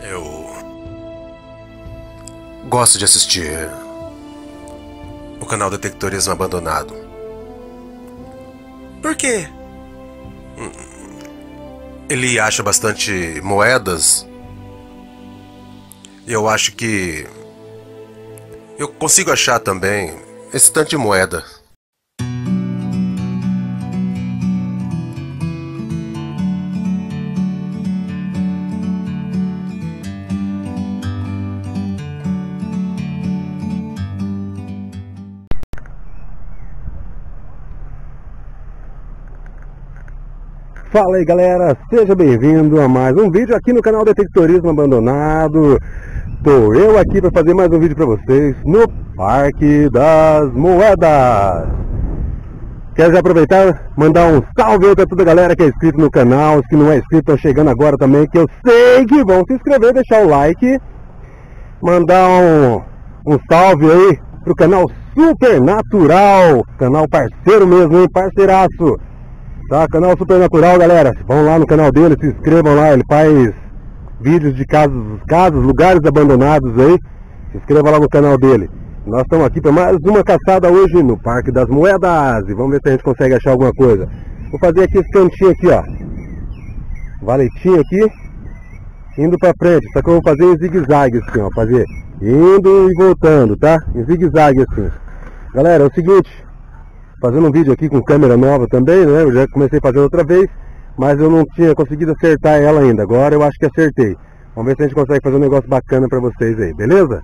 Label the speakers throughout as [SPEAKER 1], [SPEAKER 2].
[SPEAKER 1] Eu gosto de assistir o canal Detectorismo Abandonado. Por quê? Ele acha bastante moedas. E eu acho que eu consigo achar também esse tanto de moeda.
[SPEAKER 2] Fala aí galera, seja bem-vindo a mais um vídeo aqui no canal Detectorismo Abandonado. Tô eu aqui para fazer mais um vídeo para vocês no Parque das Moedas. Quero já aproveitar mandar um salve para toda a galera que é inscrito no canal. Os que não é inscrito estão chegando agora também, que eu sei que vão se inscrever, deixar o like, mandar um salve aí pro canal Supernatural, canal parceiro mesmo, hein? Parceiraço. Tá, canal Supernatural, galera, vão lá no canal dele, se inscrevam lá, ele faz vídeos de casas, lugares abandonados aí. Se inscreva lá no canal dele. Nós estamos aqui para mais uma caçada hoje no Parque das Moedas. E vamos ver se a gente consegue achar alguma coisa. Vou fazer aqui esse cantinho aqui, ó, valetinho aqui, indo para frente. Só que eu vou fazer em zigue-zague assim, ó, fazer indo e voltando, tá? Em zigue-zague assim. Galera, é o seguinte, fazendo um vídeo aqui com câmera nova também, né? Eu já comecei fazendo outra vez, mas eu não tinha conseguido acertar ela ainda. Agora eu acho que acertei. Vamos ver se a gente consegue fazer um negócio bacana pra vocês aí, beleza?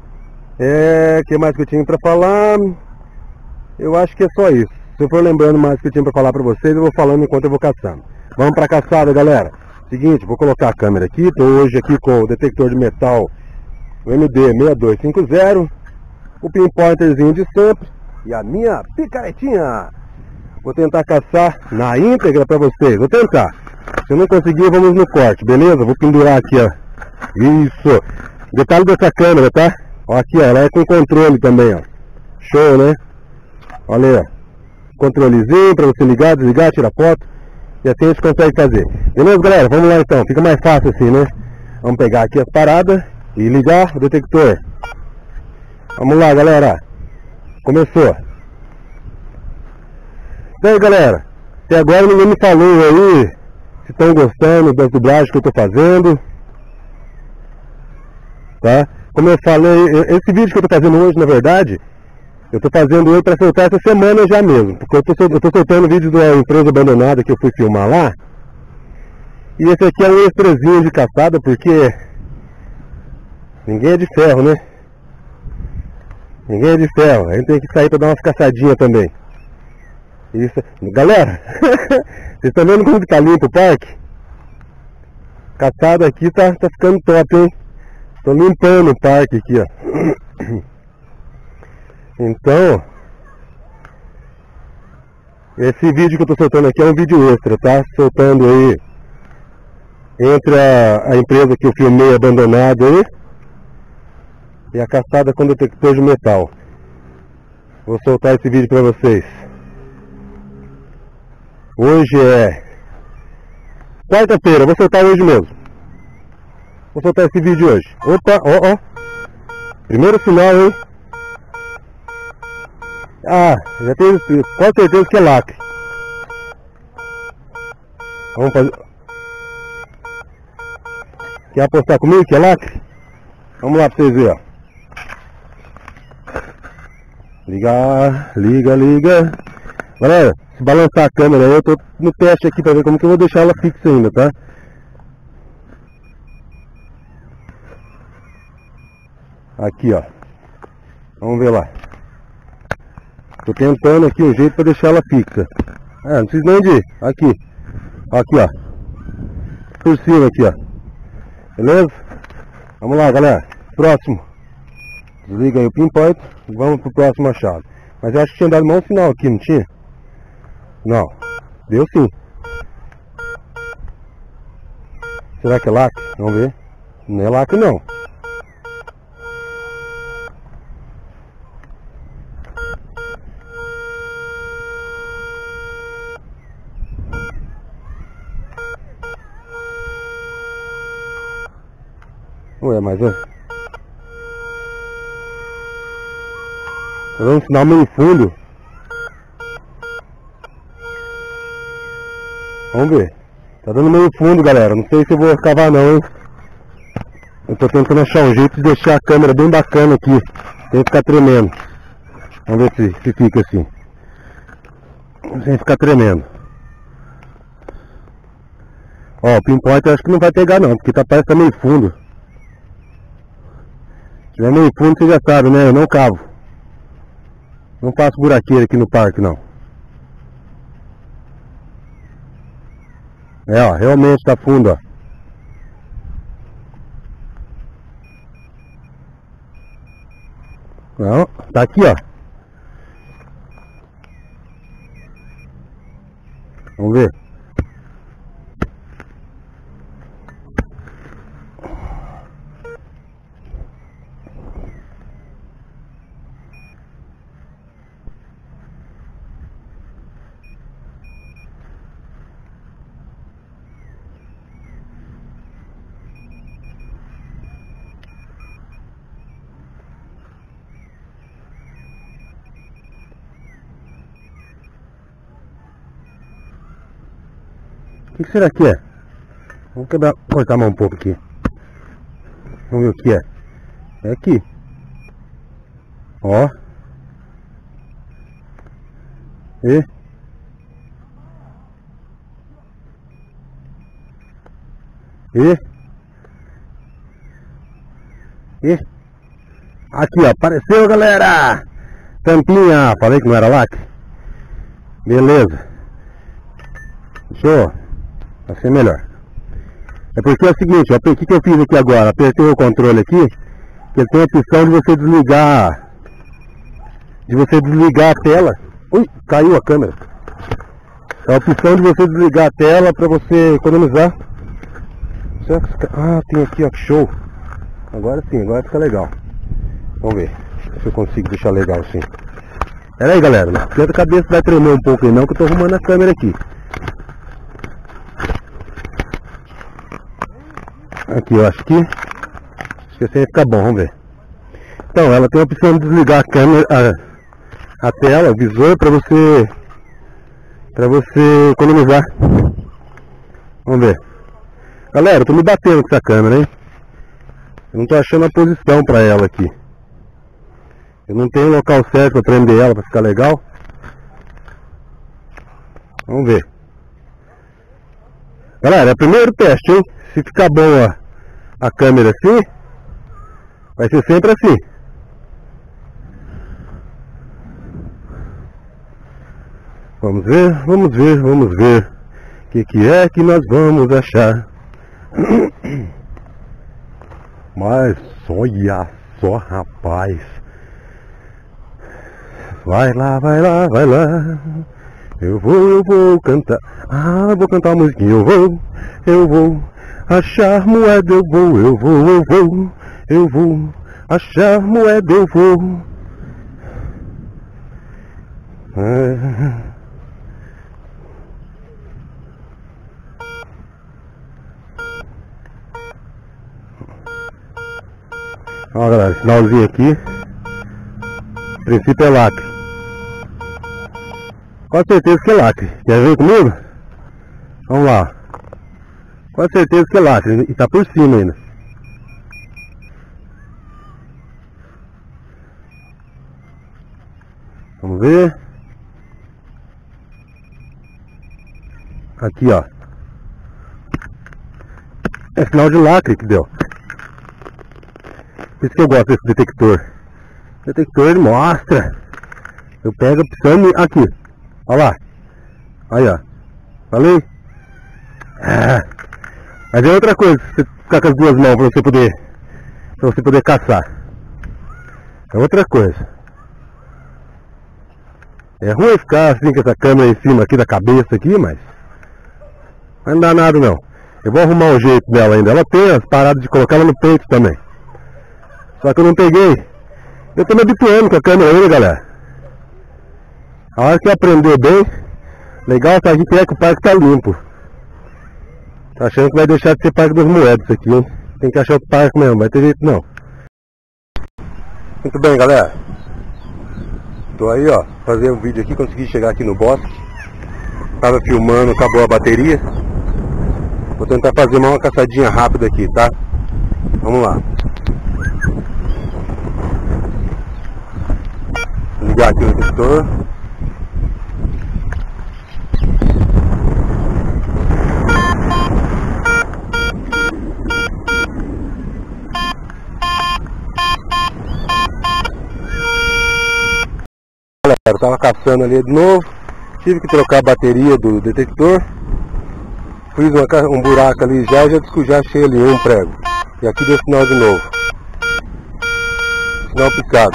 [SPEAKER 2] O que mais que eu tinha pra falar? Eu acho que é só isso. Se eu for lembrando mais o que eu tinha pra falar pra vocês, eu vou falando enquanto eu vou caçando. Vamos pra caçada, galera. Seguinte, vou colocar a câmera aqui. Tô hoje aqui com o detector de metal, o MD6250, o pinpointerzinho de sempre e a minha picaretinha. Vou tentar caçar na íntegra pra vocês. Vou tentar. Se eu não conseguir, vamos no corte, beleza? Vou pendurar aqui, ó. Isso. Detalhe dessa câmera, tá? Ó, aqui, ó. Ela é com controle também, ó. Show, né? Olha aí, ó. Controlezinho pra você ligar, desligar, tirar foto. E assim a gente consegue fazer. Beleza, galera? Vamos lá então. Fica mais fácil assim, né? Vamos pegar aqui as paradas e ligar o detector. Vamos lá, galera. Começou. E aí, galera, até agora ninguém me falou aí se estão gostando das dublagens que eu tô fazendo, tá? Como eu falei, esse vídeo que eu tô fazendo hoje, na verdade, eu tô fazendo ele pra soltar essa semana já mesmo, porque eu tô soltando vídeo da empresa abandonada que eu fui filmar lá, e esse aqui é um extrazinho de caçada, porque ninguém é de ferro, né? Ninguém é de ferro, a gente tem que sair pra dar umas caçadinhas também. Isso, galera, vocês estão vendo como que tá limpo o parque? Caçada aqui tá ficando top, hein? Tô limpando o parque aqui, ó. Então, esse vídeo que eu tô soltando aqui é um vídeo extra, tá? Soltando aí entre a empresa que eu filmei abandonada aí e a caçada com detector de metal. Vou soltar esse vídeo pra vocês. Hoje é quarta-feira, vou soltar hoje mesmo. Vou soltar esse vídeo hoje. Opa, ó, ó. Primeiro sinal, hein? Ah, já tenho quase certeza que é lacre. Vamos fazer. Quer apostar comigo que é lacre? Vamos lá pra vocês verem, ó. Liga. Galera, se balançar a câmera aí, eu tô no teste aqui pra ver como que eu vou deixar ela fixa ainda, tá? Aqui, ó. Vamos ver lá. Tô tentando aqui um jeito pra deixar ela fixa. Ah, não precisa nem de ir. Aqui. Aqui, ó. Por cima aqui, ó. Beleza? Vamos lá, galera. Próximo. Desliga aí o pinpoint e vamos pro próximo achado. Mas eu acho que tinha dado mau sinal aqui, não tinha? Não, deu sim. Será que é lacre? Vamos ver. Não é lacre não. Ué, mas ó. Tá dando um sinal meio fundo. Vamos ver. Tá dando meio fundo, galera. Não sei se eu vou cavar não, hein. Eu tô tentando achar um jeito de deixar a câmera bem bacana aqui. Sem ficar tremendo. Vamos ver se fica assim. Sem ficar tremendo. Ó, o pinpoint eu acho que não vai pegar não, porque parece que tá meio fundo. Se tiver meio fundo você já sabe, né? Eu não cavo. Não faço buraqueira aqui no parque não. É, ó, realmente tá fundo, ó. Não, tá aqui, ó. Vamos ver. O que será que é? Vamos cortar a mão um pouco aqui. Vamos ver o que é. É aqui. Ó. E. Aqui, ó. Apareceu, galera! Tampinha. Falei que não era lacre? Beleza. Show. Vai ser melhor. É porque é o seguinte, ó, o que eu fiz aqui agora? Apertei o controle aqui, que ele tem a opção de você desligar. A tela. Ui, caiu a câmera. É a opção de você desligar a tela para você economizar. Ah, tem aqui, ó, show. Agora sim, agora fica legal. Vamos ver se eu consigo deixar legal assim. Pera aí, galera, não esquenta a cabeça, vai tremer um pouco aí não, que eu tô arrumando a câmera aqui. Aqui, eu acho que assim vai ficar bom, vamos ver. Então, ela tem a opção de desligar a câmera, a tela, o visor, para você economizar. Vamos ver. Galera, eu tô me batendo com essa câmera, hein? Eu não tô achando a posição para ela aqui. Eu não tenho local certo para prender ela, para ficar legal. Vamos ver. Galera, é o primeiro teste, hein? Se ficar bom a câmera assim, vai ser sempre assim. Vamos ver. O que é que nós vamos achar? Mas olha só, rapaz. Vai lá. Eu vou cantar. Ah, eu vou cantar uma musiquinha. Eu vou achar moeda. Eu vou achar moeda. Eu vou. Ó, galera, sinalzinho aqui. O princípio é lacre. Com certeza que é lacre. Quer ver comigo? Vamos lá. Com certeza que é lacre. E tá por cima ainda. Vamos ver. Aqui, ó. É sinal de lacre que deu. Por isso que eu gosto desse detector. O detector ele mostra. Eu pego a opção aqui. Olha lá. Aí, ó. Falei? Ah. Mas é outra coisa, você ficar com as duas mãos pra você poder caçar. É outra coisa. É ruim ficar assim com essa câmera em cima aqui da cabeça aqui, mas não dá nada não. Eu vou arrumar um jeito dela ainda. Ela tem as paradas de colocar ela no peito também. Só que eu não peguei. Eu tô me habituando com a câmera ainda, galera. A hora que eu aprender bem, legal tá aqui que o parque tá limpo. Tá achando que vai deixar de ser Parque das Moedas isso aqui, hein? Tem que achar outro parque mesmo, vai ter jeito não. Muito bem, galera. Tô aí, ó, fazendo um vídeo aqui, consegui chegar aqui no bosque. Tava filmando, acabou a bateria. Vou tentar fazer uma caçadinha rápida aqui, tá? Vamos lá. Vou ligar aqui o detector. Galera, eu tava caçando ali de novo. Tive que trocar a bateria do detector. Fiz um buraco ali já achei ali um prego. E aqui deu sinal de novo. Sinal picado.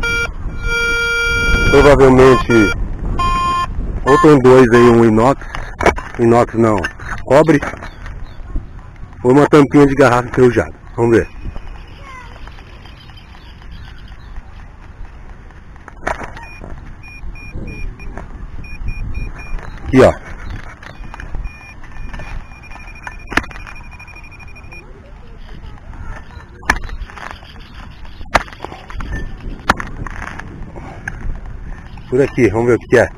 [SPEAKER 2] Provavelmente ou tem dois aí, um inox não, cobre, ou uma tampinha de garrafa enferrujada. Vamos ver. Aqui, ó. Por aqui, vamos ver o que é.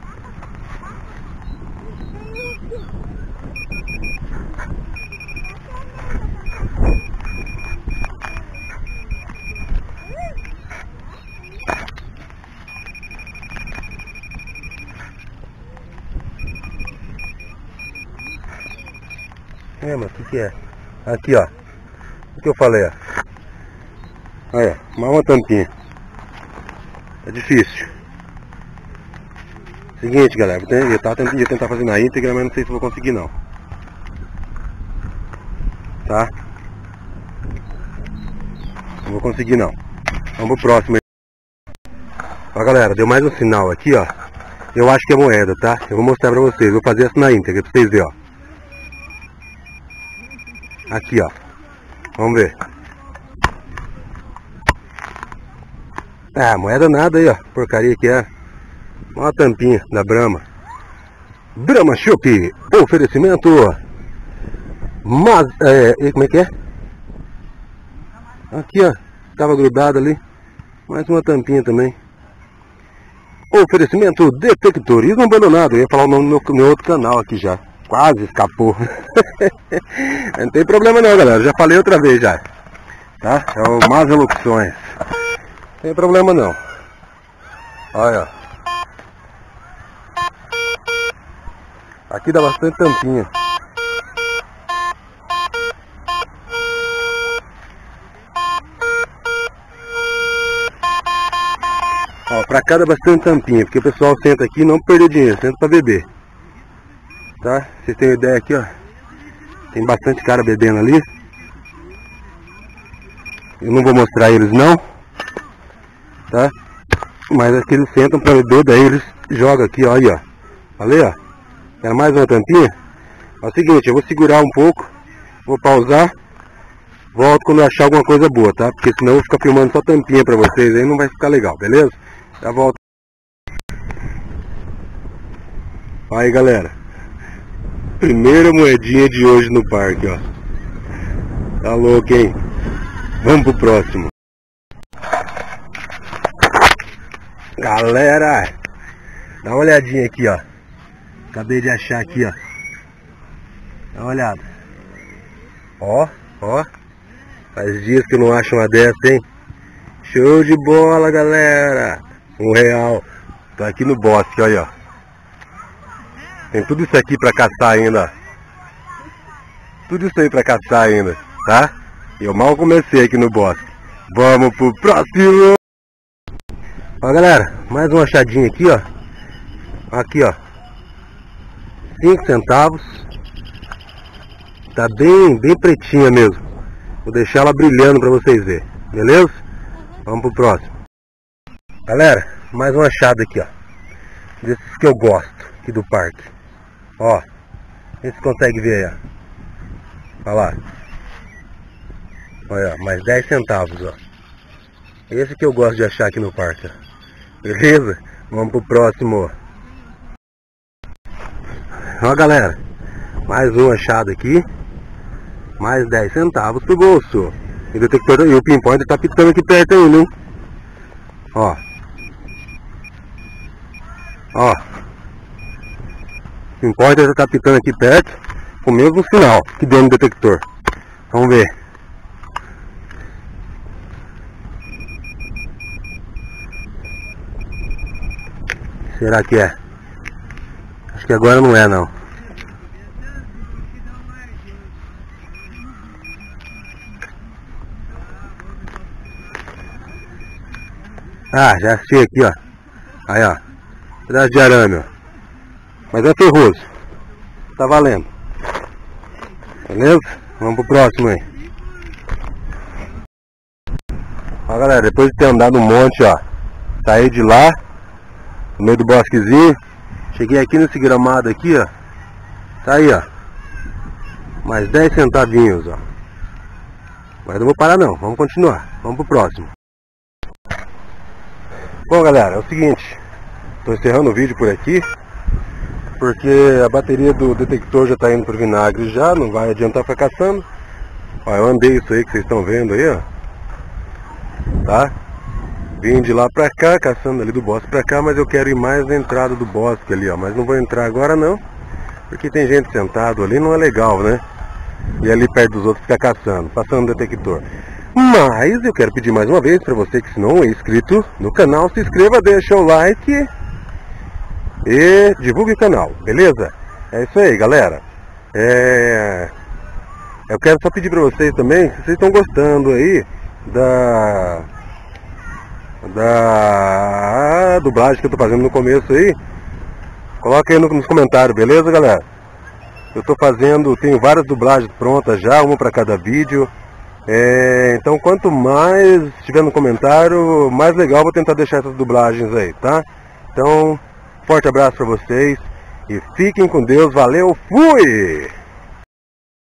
[SPEAKER 2] Mas o que é? Aqui, ó. O que eu falei, ó. Olha, mais uma tampinha. É difícil. Seguinte, galera, eu tentar fazer na íntegra, mas não sei se vou conseguir não. Tá? Não vou conseguir não. Vamos pro próximo aí. Ó, galera, deu mais um sinal aqui, ó. Eu acho que é moeda, tá? Eu vou mostrar pra vocês. Vou fazer essa na íntegra pra vocês verem, ó. Aqui, ó. Vamos ver. Ah, moeda nada aí, ó. Porcaria que é. Uma tampinha da Brahma. Brahma Chopp. Oferecimento. Mas, como é que é? Aqui, ó. Tava grudado ali. Mais uma tampinha também. Oferecimento Detectorismo Abandonado. Eu ia falar o nome do meu outro canal aqui já. Quase escapou. Não tem problema não, galera. Já falei outra vez já. Tá? É o Más Elocuções. Não tem problema não. Olha. Aqui dá bastante tampinha. Ó, pra cá dá bastante tampinha, porque o pessoal senta aqui e não perde dinheiro, senta pra beber. Tá? Vocês têm uma ideia aqui, ó. Tem bastante cara bebendo ali. Eu não vou mostrar eles não. Tá? Mas aqui eles sentam pra beber, daí eles jogam aqui, ó. Aí, ó. Falei, ó. Quer mais uma tampinha? É o seguinte, eu vou segurar um pouco. Vou pausar. Volto quando eu achar alguma coisa boa, tá? Porque senão eu vou ficar filmando só tampinha pra vocês. Aí não vai ficar legal, beleza? Já volto. Aí, galera. Primeira moedinha de hoje no parque, ó. Tá louco, hein? Vamos pro próximo. Galera, dá uma olhadinha aqui, ó. Acabei de achar aqui, ó. Dá uma olhada. Ó, ó. Faz dias que eu não acho uma dessa, hein? Show de bola, galera. R$1. Tô aqui no bosque, olha, ó. Tem tudo isso aqui pra caçar ainda. Tudo isso aí pra caçar ainda, tá? Eu mal comecei aqui no bosque. Vamos pro próximo! Ó, galera, mais uma achadinha aqui, ó. Aqui, ó. 5 centavos. Tá bem pretinha mesmo. Vou deixar ela brilhando pra vocês verem. Beleza? Vamos pro próximo. Galera, mais uma achada aqui, ó. Desses que eu gosto aqui do parque. Ó. Vê se consegue ver aí, ó. Olha lá. Olha, mais 10 centavos, ó. Esse que eu gosto de achar aqui no parque, ó. Beleza? Vamos pro próximo. Ó, galera. Mais um achado aqui. Mais 10 centavos pro bolso. E o detector e o pinpointer tá pitando aqui perto ainda, hein? Ó. Ó. O pinpointer já tá pitando aqui perto. Com o mesmo sinal que deu no detector. Vamos ver. Será que é? Acho que agora não é, não. Ah, já achei aqui, ó. Aí, ó. Pedaço de arame, ó. Mas é ferroso. Tá valendo. Beleza? Vamos pro próximo aí. Ó, galera, depois de ter andado um monte, ó. Saí de lá, no meio do bosquezinho. Cheguei aqui nesse gramado aqui, ó. Tá aí, ó. Mais 10 centavinhos, ó. Mas não vou parar não, vamos continuar. Vamos pro próximo. Bom, galera, é o seguinte. Tô encerrando o vídeo por aqui. Porque a bateria do detector já tá indo pro vinagre já. Não vai adiantar ficar caçando. Ó, eu andei isso aí que vocês estão vendo aí, ó. Tá? Vim de lá pra cá, caçando ali do bosque pra cá. Mas eu quero ir mais na entrada do bosque ali, ó. Mas não vou entrar agora não. Porque tem gente sentado ali, não é legal, né? E ali perto dos outros ficar caçando, passando o detector. Mas eu quero pedir mais uma vez para você que se não é inscrito no canal, se inscreva, deixa o like e divulgue o canal, beleza? É isso aí, galera. Eu quero só pedir para vocês também, se vocês estão gostando aí da dublagem que eu tô fazendo no começo aí, coloca aí nos comentários, beleza, galera? Eu tô fazendo, tenho várias dublagens prontas já, uma para cada vídeo. Então quanto mais tiver no comentário, mais legal, vou tentar deixar essas dublagens aí, tá? Então, forte abraço pra vocês e fiquem com Deus, valeu, fui!